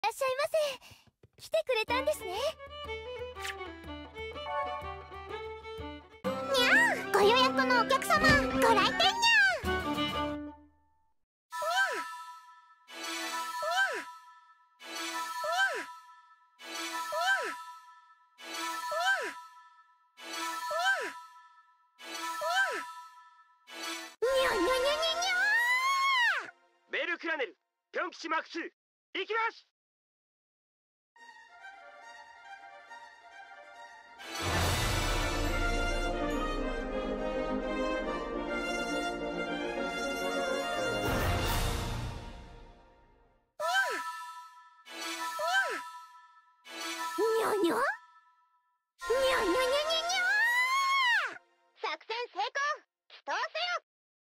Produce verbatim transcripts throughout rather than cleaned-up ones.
らっしゃいませ。来てくれたんですね。 にゃー、ご予約のお客様、ご来店にゃー。 ベルクラネル、ピョン吉マークツー、行きます。 にょにょにょにょにょにょ。作戦成功、祈祷せよ。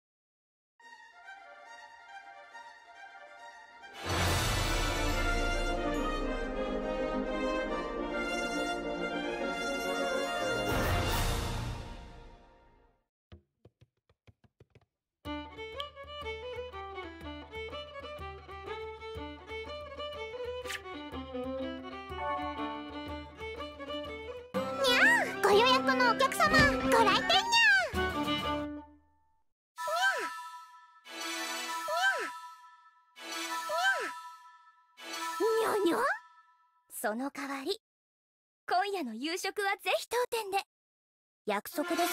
ご予約のお客様、ご来店にゃー。にょにょ。 その代わり今夜の夕食はぜひ当店で。約束ですよ。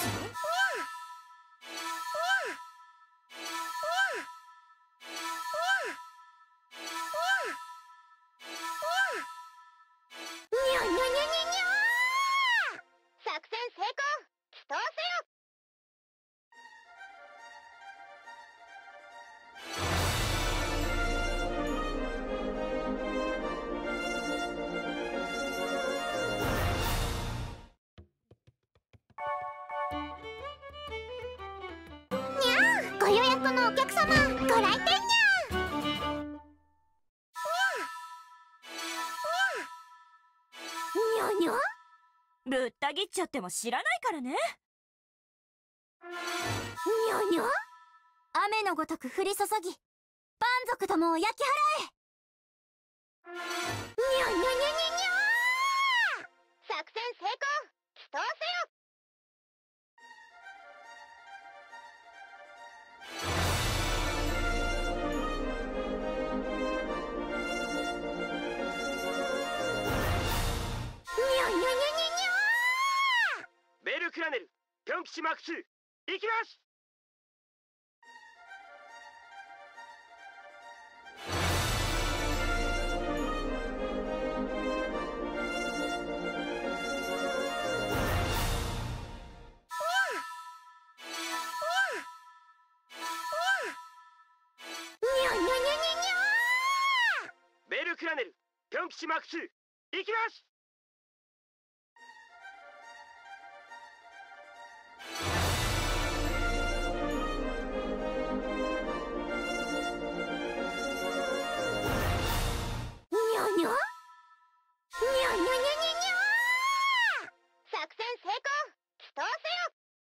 にょにょにょにょにょ。作戦成功、祈祷せよ。にゃー、ご予約のお客様、ご来店にゃー。にょにょ。 ぶった切っちゃっても知らないからね。 にょにょ。 雨のごとく降り注ぎ、蛮族どもを焼き払え。 にょにょにょにょにょ。作戦成功、祈祷せよ。 ベルクラネル、ピョン吉マークツー、行きます。ベルクラネル、ピョン吉マークツー、行きます。 作戦成功、祈祷せよ。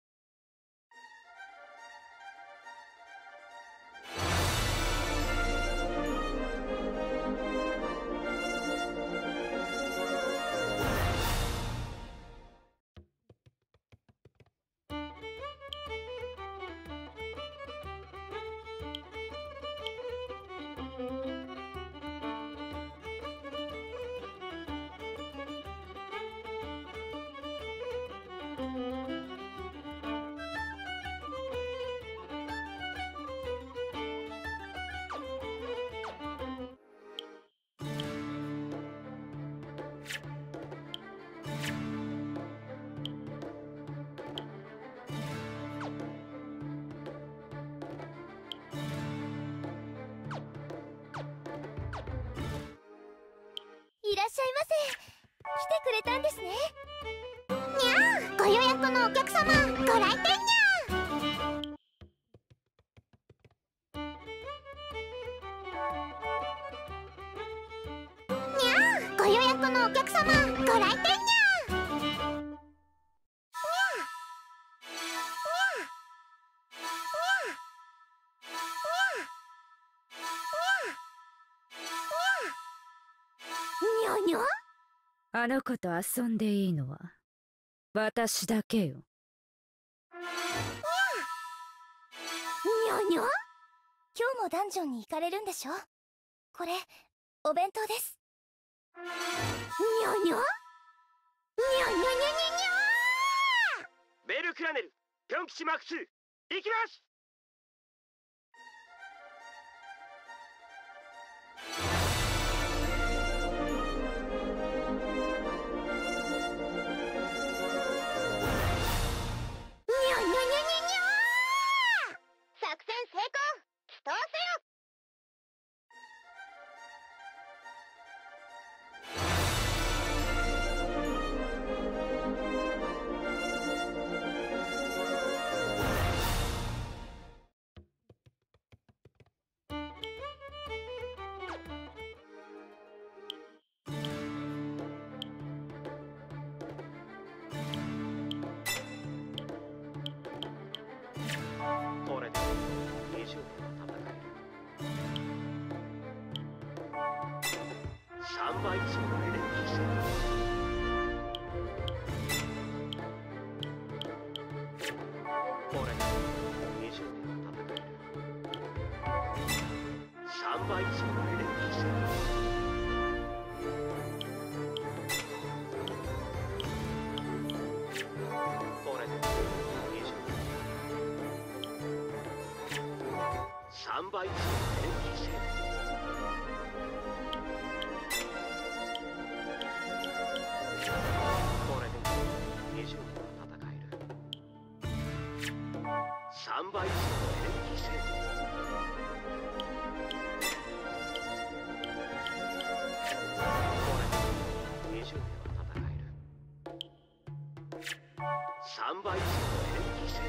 いらっしゃいませ。来てくれたんですね。 にゃー、ご予約のお客様、ご来店にゃー。にゃー、ご予約のお客様、ご来店にゃー。ににゃ。 あの子と遊んでいいのは私だけよ。 にゃにゃ。 今日もダンジョンに行かれるんでしょ。これお弁当です。 にゃにゃにゃにゃにゃにゃにゃ。 ベルクラネルピョン吉マークツー行きます。 作戦成功。祈祷せよ。 これでにじゅうねんは戦える。さんばい以上のエネルギー制これでにじゅうねんは戦える。さんばい以上のエネルギー制これでにじゅうねんさんばい以上のエネルギー制これでにじゅうねんは戦える。さんばい以上のエネルギー制これでにじゅうねんは戦える。さんばい以上のエネルギー制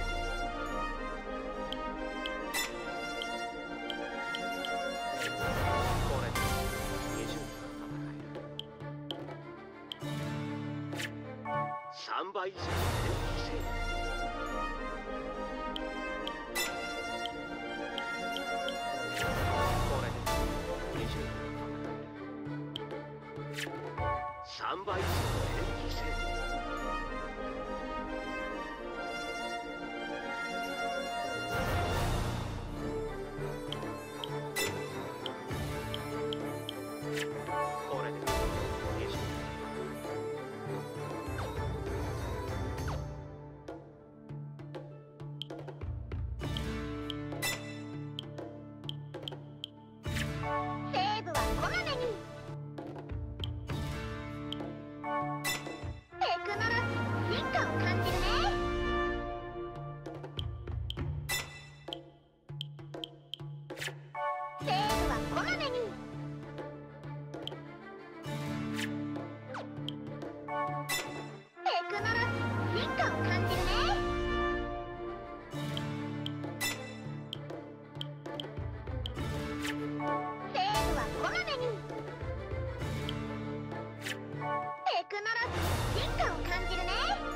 これでにじゅうねんは戦える。さんばい以上のエネルギー制これでにじゅうねんは戦える。さんばい以上のエネルギー制これでにじゅうねんセーブはこまめに。テクノロジー進化を感じるね。セーブはこまめに。テクノロジー進化を感じるね。セーブはこまめに。テクノロジー進化を感じるね。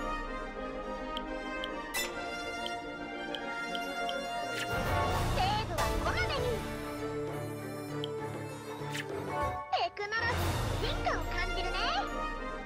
セーブはこまめに。テクノロジー進化を感じるね。